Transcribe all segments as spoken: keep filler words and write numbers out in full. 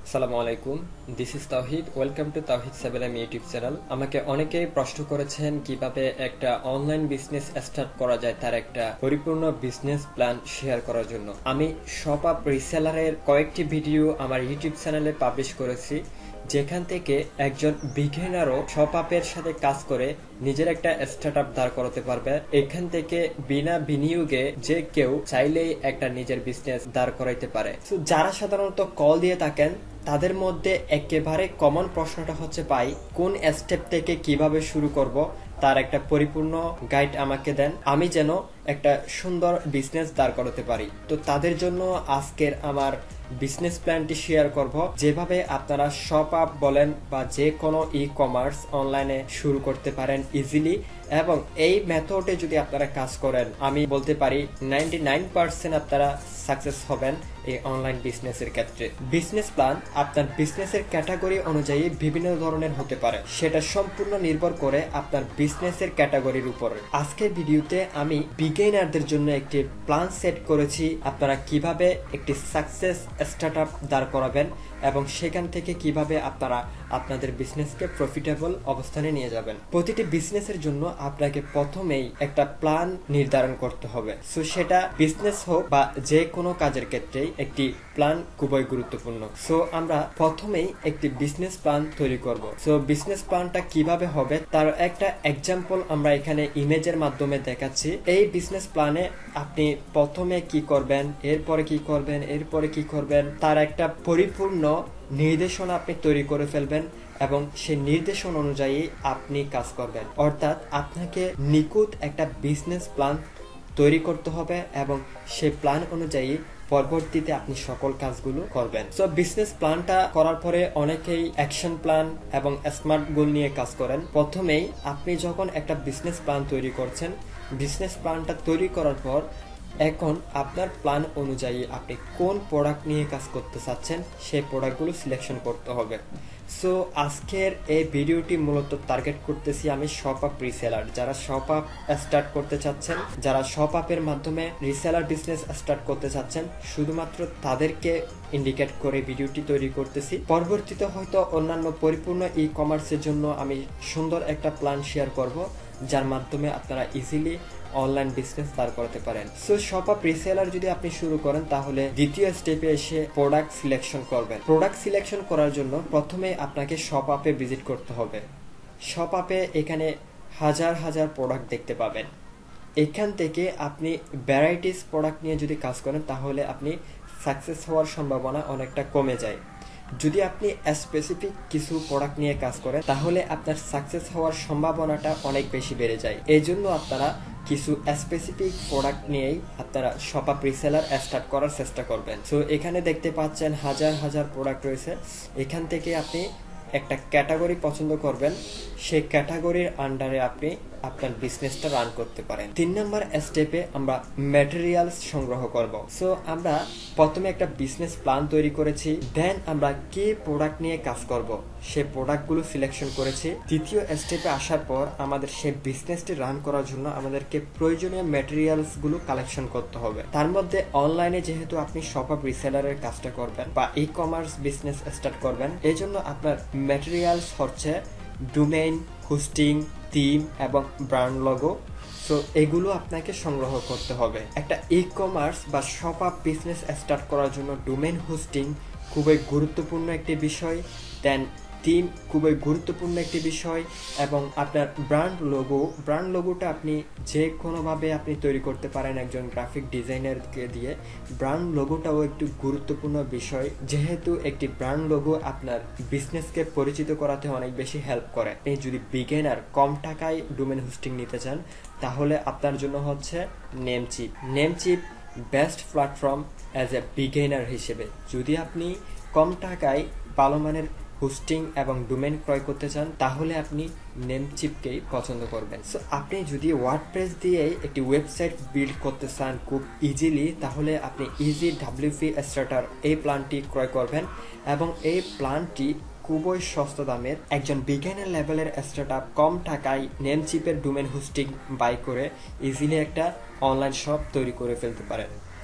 আসসালামু আলাইকুম, this is Tawhid. Welcome to Tawhid seven YouTube channel. আমাকে অনেকেই প্রশ্ন করেছেন কিভাবে একটা অনলাইন বিজনেস স্টার্ট করা যায়, তার একটা পরিপূর্ণ বিজনেস প্ল্যান শেয়ার করার জন্য। আমি শপআপ রিসেলারের কয়েকটি ভিডিও আমার ইউটিউব চ্যানেলে পাবলিশ করেছি, যেখান থেকে একজন বিগিনারও শপআপের সাথে কাজ করে নিজের একটা স্টার্ট আপ দাঁড় করাতে পারবে। এখান থেকে বিনা বিনিয়োগে যে কেউ চাইলেই একটা নিজের বিজনেস দাঁড় করাইতে পারে। যারা সাধারণত কল দিয়ে থাকেন তাদের মধ্যে একেবারে কমন প্রশ্নটা হচ্ছে, ভাই কোন স্টেপ থেকে কিভাবে শুরু করব, তার একটা পরিপূর্ণ গাইড আমাকে দেন, আমি যেন একটা সুন্দর বিজনেস দাঁড় করাতে পারি। তো তাদের জন্য আজকের আমার বিজনেস প্ল্যানটি শেয়ার করব, যেভাবে আপনারা শপআপ বলেন বা যে কোনো ই কমার্স অনলাইনে শুরু করতে পারেন ইজিলি। এবং এই মেথডে যদি আপনারা কাজ করেন, আমি বলতে পারি নাইনটি নাইন পার্সেন্ট আপনারা সাকসেস হবেন এই অনলাইন বিজনেসের ক্ষেত্রে। বিজনেস প্ল্যান আপনার বিজনেসের ক্যাটাগরি অনুযায়ী বিভিন্ন ধরনের হতে পারে, সেটা সম্পূর্ণ নির্ভর করে আপনার বিজনেসের ক্যাটাগরির উপর। আজকের ভিডিওতে আমি বিগিনারদের জন্য একটি প্ল্যান সেট করেছি, আপনারা কিভাবে একটি সাকসেস স্টার্ট আপ দাঁড় করাবেন এবং সেখান থেকে কিভাবে আপনারা আপনাদের বিজনেসকে প্রফিটেবল অবস্থানে নিয়ে যাবেন। প্রতিটি বিজনেসের জন্য আপনাকে প্রথমেই একটা প্ল্যান নির্ধারণ করতে হবে। সো সেটা বিজনেস হোক বা যে কোনো কাজের ক্ষেত্রেই একটি প্ল্যান খুবই গুরুত্বপূর্ণ। সো আমরা প্রথমেই একটি বিজনেস প্ল্যান তৈরি করব। সো বিজনেস প্ল্যানটা কিভাবে হবে তার একটা এক্সাম্পল আমরা এখানে ইমেজের মাধ্যমে দেখাচ্ছি। এই বিজনেস প্ল্যানে আপনি প্রথমে কি করবেন, এরপরে কি করবেন, এরপরে কি করবেন, তার একটা পরিপূর্ণ নির্দেশনা আপনি তৈরি করে ফেলবেন এবং সেই নির্দেশনা অনুযায়ী আপনি কাজ করবেন। অর্থাৎ আপনাকে নিখুঁত একটা বিজনেস প্ল্যান তৈরি করতে হবে এবং সেই প্ল্যান অনুযায়ী পরবর্তীতে আপনি সকল কাজগুলো করবেন। সো বিজনেস প্ল্যানটা করার পরে অনেকেই অ্যাকশন প্ল্যান এবং স্মার্ট গোল নিয়ে কাজ করেন। প্রথমেই আপনি যখন একটা বিজনেস প্ল্যান তৈরি করছেন, বিজনেস প্ল্যানটা তৈরি করার পর এখন আপনার প্ল্যান অনুযায়ী আপনি কোন প্রোডাক্ট নিয়ে কাজ করতে চাচ্ছেন সেই প্রোডাক্টগুলো সিলেকশন করতে হবে। সো আজকের এই ভিডিওটি মূলত টার্গেট করতেছি আমি শপআপ রিসেলার, যারা শপআপ স্টার্ট করতে চাচ্ছেন, যারা শপআপের মাধ্যমে রিসেলার বিজনেস স্টার্ট করতে চাচ্ছেন, শুধুমাত্র তাদেরকে ইন্ডিকেট করে ভিডিওটি তৈরি করতেছি। পরবর্তীতে হয়তো অন্যান্য পরিপূর্ণ ই কমার্সের জন্য আমি সুন্দর একটা প্ল্যান শেয়ার করব, যার মাধ্যমে আপনারা ইজিলি অনলাইন বিজনেস দাঁড় করতে পারেন। সো শপআপ রিসেলার যদি আপনি শুরু করেন, তাহলে দ্বিতীয় স্টেপে এসে প্রোডাক্ট সিলেকশন করবেন। প্রোডাক্ট সিলেকশন করার জন্য প্রথমে আপনাকে শপআপে ভিজিট করতে হবে। শপআপে এখানে হাজার হাজার প্রোডাক্ট দেখতে পাবেন। এখান থেকে আপনি ভ্যারাইটিস প্রোডাক্ট নিয়ে যদি কাজ করেন, তাহলে আপনি সাকসেস হওয়ার সম্ভাবনা অনেকটা কমে যায়। যদি আপনি স্পেসিফিক কিছু প্রোডাক্ট নিয়ে কাজ করেন, তাহলে আপনার সাকসেস হওয়ার সম্ভাবনাটা অনেক বেশি বেড়ে যায়। এই জন্য আপনারা কিছু স্পেসিফিক প্রোডাক্ট নিয়েই আপনারা শপআপ রিসেলার স্টার্ট করার চেষ্টা করবেন। সো এখানে দেখতে পাচ্ছেন হাজার হাজার প্রোডাক্ট রয়েছে। এখান থেকে আপনি একটা ক্যাটাগরি পছন্দ করবেন, সেই ক্যাটাগরির আন্ডারে আপনি আপনার বিজনেসটা রান করতে পারেন। তিন নম্বর স্টেপে আমরা ম্যাটেরিয়ালস সংগ্রহ করব। সো আমরা প্রথমে একটা বিজনেস প্ল্যান তৈরি করেছি, দেন আমরা কি প্রোডাক্ট নিয়ে কাজ করব সেই প্রোডাক্টগুলো সিলেকশন করেছি। তৃতীয় স্টেপে আসার পর আমাদের সেই বিজনেসটি রান করার জন্য আমাদেরকে প্রয়োজনীয় ম্যাটেরিয়ালস গুলো কালেকশন করতে হবে। তার মধ্যে অনলাইনে যেহেতু আপনি শপআপ রিসেলারের কাজটা করবেন বা ই কমার্স বিজনেস স্টার্ট করবেন, এই জন্য আপনার ম্যাটেরিয়ালস হচ্ছে ডোমেইন, হোস্টিং, থিম এবং ব্র্যান্ড লোগো। সো এগুলো আপনাকে সংগ্রহ করতে হবে। একটা ই কমার্স বা শপআপ বিজনেস স্টার্ট করার জন্য ডোমেইন হোস্টিং খুবই গুরুত্বপূর্ণ একটি বিষয়, দেন থিম খুবই গুরুত্বপূর্ণ একটি বিষয়, এবং আপনার ব্র্যান্ড লোগো, ব্র্যান্ড লোগোটা আপনি যে কোনোভাবে আপনি তৈরি করতে পারেন একজন গ্রাফিক ডিজাইনারকে দিয়ে। ব্র্যান্ড লোগোটাও একটু গুরুত্বপূর্ণ বিষয়, যেহেতু একটি ব্র্যান্ড লোগো আপনার বিজনেসকে পরিচিত করাতে অনেক বেশি হেল্প করে। আপনি যদি বিগিনার কম টাকায় ডোমেইন হোস্টিং নিতে চান, তাহলে আপনার জন্য হচ্ছে Namecheap. Namecheap best platform as a beginner হিসেবে। যদি আপনি কম টাকায় ভালো মানের হোস্টিং এবং ডোমেইন ক্রয় করতে চান, তাহলে আপনি নেমচিপকেই পছন্দ করবেন। সো আপনি যদি ওয়ার্ডপ্রেস দিয়ে একটি ওয়েবসাইট বিল্ড করতে চান খুব ইজিলি, তাহলে আপনি ইজি ডাব্লিউপি স্টার্টার এই প্ল্যানটি ক্রয় করবেন এবং এই প্ল্যানটি খুবই সস্তা দামের। একজন বিগিনার লেভেলের স্টার্ট আপ কম টাকায় নেমচিপের ডোমেইন হোস্টিং বাই করে ইজিলি একটা অনলাইন শপ তৈরি করে ফেলতে পারেন।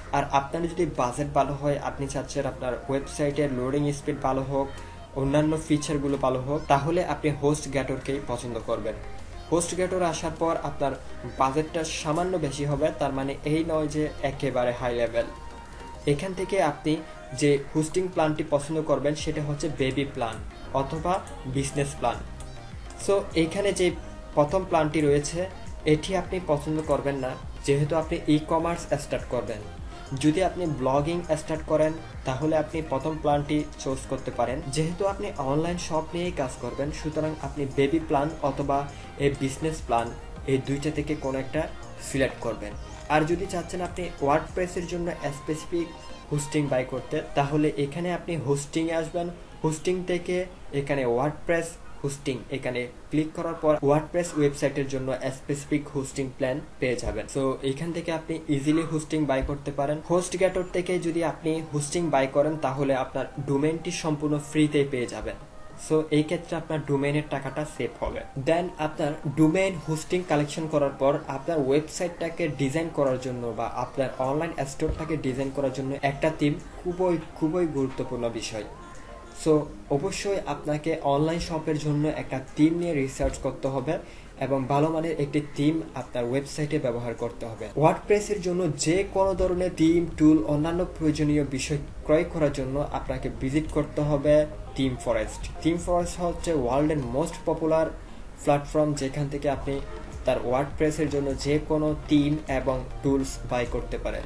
আর আপনার যদি বাজেট ভালো হয়, আপনি চাচ্ছেন আপনার ওয়েবসাইটের লোডিং স্পিড ভালো হোক, অন্যান্য ফিচারগুলো ভালো হোক, তাহলে আপনি হোস্টগ্যাটরকেই পছন্দ করবেন। হোস্টগ্যাটর আসার পর আপনার বাজেটটা সামান্য বেশি হবে, তার মানে এই নয় যে একেবারে হাই লেভেল। এখান থেকে আপনি যে হোস্টিং প্ল্যানটি পছন্দ করবেন সেটা হচ্ছে বেবি প্ল্যান অথবা বিজনেস প্ল্যান। সো এইখানে যে প্রথম প্ল্যানটি রয়েছে এটি আপনি পছন্দ করবেন না, যেহেতু আপনি ই কমার্স স্টার্ট করবেন। যদি আপনি ব্লগিং স্টার্ট করেন তাহলে আপনি প্রথম প্ল্যানটি চুজ করতে পারেন। যেহেতু আপনি অনলাইন শপ নিয়েই কাজ করবেন, সুতরাং আপনি বেবি প্ল্যান অথবা এই বিজনেস প্ল্যান এই দুইটা থেকে কোনো একটা সিলেক্ট করবেন। আর যদি চাচ্ছেন আপনি ওয়ার্ডপ্রেসের জন্য স্পেসিফিক হোস্টিং বাই করতে, তাহলে এখানে আপনি হোস্টিংয়ে আসবেন। হোস্টিং থেকে এখানে ওয়ার্ডপ্রেস হোস্টিং এখানে ক্লিক করার পর ওয়ার্ডপ্রেস ওয়েবসাইটের জন্য স্পেসিফিক হোস্টিং প্ল্যান পেয়ে যাবেন। সো এখান থেকে আপনি ইজিলি হোস্টিং বাই করতে পারেন। হোস্টগ্যাটর থেকে যদি আপনি হোস্টিং বাই করেন তাহলে আপনার ডোমেইনটি সম্পূর্ণ ফ্রিতে পেয়ে যাবেন। সো এই ক্ষেত্রে আপনার ডোমেইনের টাকাটা সেভ হবে। দেন আপনার ডোমেইন হোস্টিং কালেকশন করার পর আপনার ওয়েবসাইটটাকে ডিজাইন করার জন্য বা আপনার অনলাইন স্টোরটাকে ডিজাইন করার জন্য একটা থিম খুবই খুবই গুরুত্বপূর্ণ বিষয়। সো অবশ্যই আপনাকে অনলাইন শপের জন্য একটা থিম নিয়ে রিসার্চ করতে হবে এবং ভালো মানের একটি থিম আপনার ওয়েবসাইটে ব্যবহার করতে হবে। ওয়ার্ডপ্রেসের জন্য যে কোনো ধরনের থিম, টুল, অন্যান্য প্রয়োজনীয় বিষয় ক্রয় করার জন্য আপনাকে ভিজিট করতে হবে থিম ফরেস্ট। থিম ফরেস্ট হচ্ছে ওয়ার্ল্ডের মোস্ট পপুলার প্ল্যাটফর্ম, যেখান থেকে আপনি তার ওয়ার্ডপ্রেসের জন্য যে কোনো থিম এবং টুলস বাই করতে পারেন।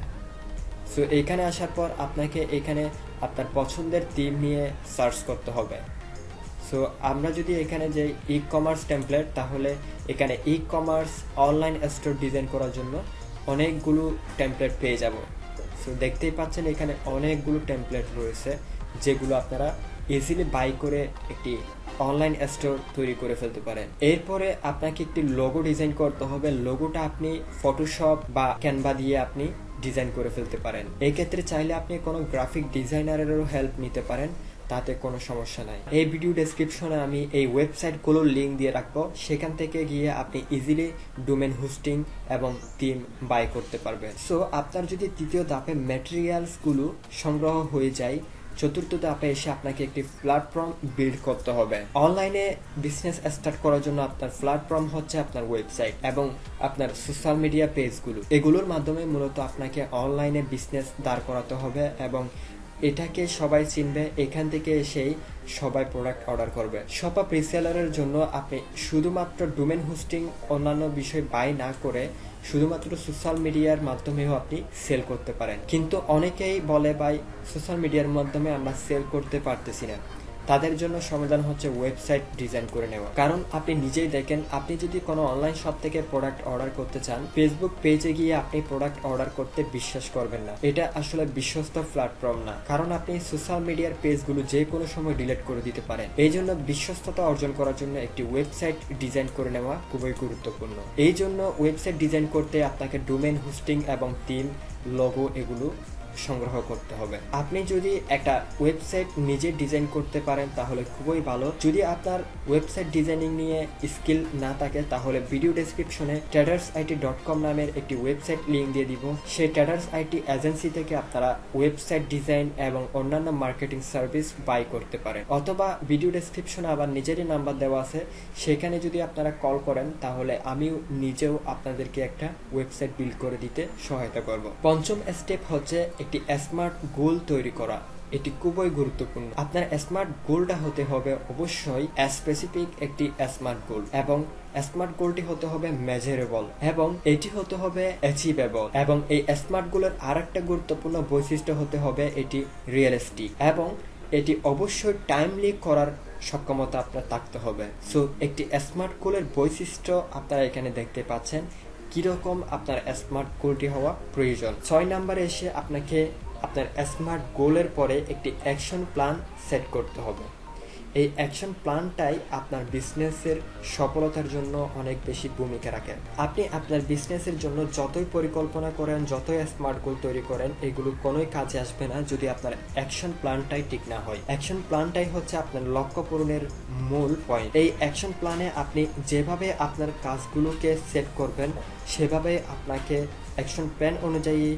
সো এখানে আসার পর আপনাকে এখানে আপনার পছন্দের থিম নিয়ে সার্চ করতে হবে। সো আমরা যদি এখানে যে ই কমার্স টেমপ্লেট, তাহলে এখানে e commerce online store design করার জন্য অনেকগুলো টেমপ্লেট পেয়ে যাব। সো দেখতেই পাচ্ছেন এখানে অনেকগুলো টেমপ্লেট রয়েছে যেগুলো আপনারা ইজিলি বাই করে একটি অনলাইন স্টোর তৈরি করে ফেলতে পারেন। এরপরে আপনাকে একটি লোগো ডিজাইন করতে হবে। লোগোটা আপনি ফটোশপ বা ক্যানভা দিয়ে আপনি ডিজাইন করে ফেলতে পারেন। এই ক্ষেত্রে চাইলে আপনি কোনো গ্রাফিক ডিজাইনারেরও হেল্প নিতে পারেন, তাতে কোনো সমস্যা নাই। এই ভিডিও ডেসক্রিপশনে আমি এই ওয়েবসাইটগুলোর লিঙ্ক দিয়ে রাখবো, সেখান থেকে গিয়ে আপনি ইজিলি ডোমেইন হোস্টিং এবং থিম বাই করতে পারবেন। সো আপনার যদি তৃতীয় ধাপে ম্যাটেরিয়ালসগুলো সংগ্রহ হয়ে যায়, চতুর্থ ধাপে এসে আপনাকে একটি প্ল্যাটফর্ম বিল্ড করতে হবে। অনলাইনে বিজনেস স্টার্ট করার জন্য আপনার প্ল্যাটফর্ম হচ্ছে আপনার ওয়েবসাইট এবং আপনার সোশ্যাল মিডিয়া পেজগুলো। এগুলোর মাধ্যমে মূলত আপনাকে অনলাইনে বিজনেস দাঁড় করাতে হবে এবং এটাকে সবাই চিনবে। এখান থেকে এসেই সবাই প্রোডাক্ট অর্ডার করবে। শপা প্রিসেলারের জন্য আপনি শুধুমাত্র ডোমেইন হোস্টিং অন্যান্য বিষয় বাই না করে শুধুমাত্র সোশ্যাল মিডিয়ার মাধ্যমেও আপনি সেল করতে পারেন। কিন্তু অনেকেই বলে ভাই সোশ্যাল মিডিয়ার মাধ্যমে আমরা সেল করতে পারতেছি না। তাদের জন্য সমাধান হচ্ছে ওয়েবসাইট ডিজাইন করে নেওয়া। কারণ আপনি নিজেই দেখেন, আপনি যদি কোনো অনলাইন শপ থেকে প্রোডাক্ট অর্ডার করতে চান, ফেসবুক পেজে গিয়ে আপনি প্রোডাক্ট অর্ডার করতে বিশ্বাস করবেন না। এটা আসলে বিশ্বস্ত প্ল্যাটফর্ম না, কারণ আপনি সোশ্যাল মিডিয়ার পেজগুলো যে কোনো সময় ডিলিট করে দিতে পারেন। এই জন্য বিশ্বস্ততা অর্জন করার জন্য একটি ওয়েবসাইট ডিজাইন করে নেওয়া খুবই গুরুত্বপূর্ণ। এই জন্য ওয়েবসাইট ডিজাইন করতে আপনাকে ডোমেইন হোস্টিং এবং থিম, লোগো এগুলো সংগ্রহ করতে হবে। আপনি যদি একটা ওয়েবসাইট নিজে ডিজাইন করতে পারেন তাহলে খুবই ভালো। যদি আপনার ওয়েবসাইট ডিজাইনিং নিয়ে স্কিল না থাকে তাহলে ভিডিও ডেসক্রিপশনে ট্রেডার্স আইটি ডট কম নামের একটি ওয়েবসাইট লিঙ্ক দিয়ে দিব। সেই ট্রেডার্স আইটি এজেন্সি থেকে আপনারা ওয়েবসাইট ডিজাইন এবং অন্যান্য মার্কেটিং সার্ভিস বাই করতে পারেন। অথবা ভিডিও ডেসক্রিপশনে আবার নিজেরই নাম্বার দেওয়া আছে, সেখানে যদি আপনারা কল করেন তাহলে আমিও নিজেও আপনাদেরকে একটা ওয়েবসাইট বিল্ড করে দিতে সহায়তা করব। পঞ্চম স্টেপ হচ্ছে একটি স্মার্ট গোল তৈরি করা। এটি খুবই গুরুত্বপূর্ণ। আপনার স্মার্ট গোলটা হতে হবে অবশ্যই স্পেসিফিক একটি স্মার্ট গোল এবং স্মার্ট গোলটি হতে হবে মেজারেবল এবং এটি হতে হবে অ্যাচিভেবল। এবং এই স্মার্ট গোলের আরেকটা গুরুত্বপূর্ণ বৈশিষ্ট্য হতে হবে এটি রিয়েলিস্টিক এবং এটি অবশ্যই টাইমলি করার সক্ষমতা আপনার থাকতে হবে। সো একটি স্মার্ট গোলের বৈশিষ্ট্য আপনারা এখানে দেখতে পাচ্ছেন কিরকম আপনার স্মার্ট গোলটি হওয়া প্রয়োজন। ছয় নম্বরে এসে আপনাকে আপনার স্মার্ট গোলের পরে একটি অ্যাকশন প্ল্যান সেট করতে হবে। এই অ্যাকশন প্ল্যানটাই আপনার বিজনেসের সফলতার জন্য অনেক বেশি ভূমিকা রাখে। আপনি আপনার বিজনেসের জন্য যতই পরিকল্পনা করেন, যতই স্মার্ট গোল তৈরি করেন, এগুলো কোনোই কাজে আসবে না যদি আপনার অ্যাকশন প্ল্যানটাই ঠিক না হয়। অ্যাকশন প্ল্যানটাই হচ্ছে আপনার লক্ষ্য পূরণের মূল পয়েন্ট। এই অ্যাকশন প্ল্যানে আপনি যেভাবে আপনার কাজগুলোকে সেট করবেন সেভাবে আপনাকে অ্যাকশন প্ল্যান অনুযায়ী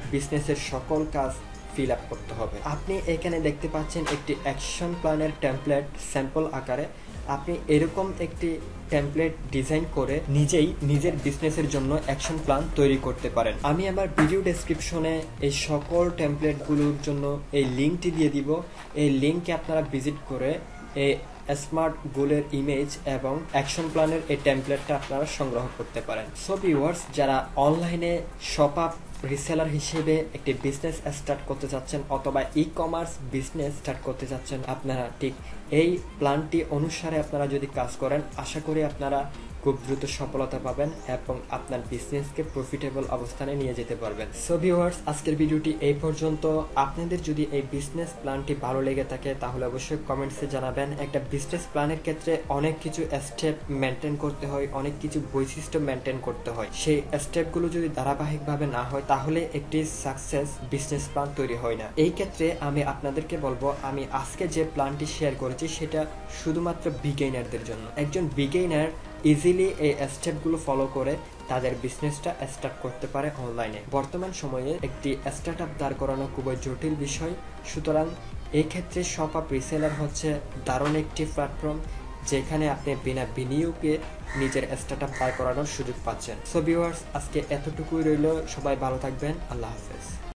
বিজনেসের সকল কাজ ফিল আপ করতে হবে। আপনি এখানে দেখতে পাচ্ছেন একটি অ্যাকশন প্ল্যানের টেমপ্লেট স্যাম্পল আকারে। আপনি এরকম একটি টেমপ্লেট ডিজাইন করে নিজেই নিজের বিজনেসের জন্য অ্যাকশন প্ল্যান তৈরি করতে পারেন। আমি আমার ভিডিও ডেসক্রিপশনে এই সকল টেমপ্লেটগুলোর জন্য এই লিঙ্কটি দিয়ে দিব। এই লিঙ্কে আপনারা ভিজিট করে এই স্মার্ট গোলের ইমেজ এবং অ্যাকশন প্ল্যানের এই টেমপ্লেটটা আপনারা সংগ্রহ করতে পারেন। সো ভিউয়ার্স, যারা অনলাইনে শপ আপ রিসেলার হিসেবে একটি বিজনেস স্টার্ট করতে যাচ্ছেন অথবা ই কমার্স বিজনেস স্টার্ট করতে যাচ্ছেন, আপনারা ঠিক এই প্ল্যানটি অনুসারে আপনারা যদি কাজ করেন, আশা করি আপনারা খুব দ্রুত সফলতা পাবেন এবং আপনার বিজনেসকে প্রফিটেবল অবস্থানে নিয়ে যেতে পারবেন। সো ভিউয়ার্স, আজকের ভিডিওটি এই পর্যন্ত। আপনাদের যদি এই বিজনেস প্ল্যানটি ভালো লেগে থাকে তাহলে অবশ্যই কমেন্টসে জানাবেন। একটা বিজনেস প্ল্যানের ক্ষেত্রে অনেক কিছু স্টেপ মেনটেন করতে হয়, অনেক কিছু বৈশিষ্ট্য মেনটেন করতে হয়। সেই স্টেপগুলো যদি ধারাবাহিকভাবে না হয় তাহলে একটি সাকসেস বিজনেস প্ল্যান তৈরি হয় না। এই ক্ষেত্রে আমি আপনাদেরকে বলবো, আমি আজকে যে প্ল্যানটি শেয়ার করেছি সেটা শুধুমাত্র বিগিনারদের জন্য। একজন বিগিনার ইজিলি এই স্টেপগুলো ফলো করে তাদের বিজনেসটা স্টার্ট করতে পারে অনলাইনে। বর্তমান সময়ে একটি স্টার্ট আপ দাঁড় করানো খুবই জটিল বিষয়। সুতরাং এই ক্ষেত্রে শপ আপ রিসেলার হচ্ছে দারুণ একটি প্ল্যাটফর্ম, যেখানে আপনি বিনা বিনিয়োগে নিজের স্টার্ট আপ দাঁড় করানোর সুযোগ পাচ্ছেন। সো ভিউয়ার্স, আজকে এতটুকুই রইল। সবাই ভালো থাকবেন। আল্লাহ হাফেজ।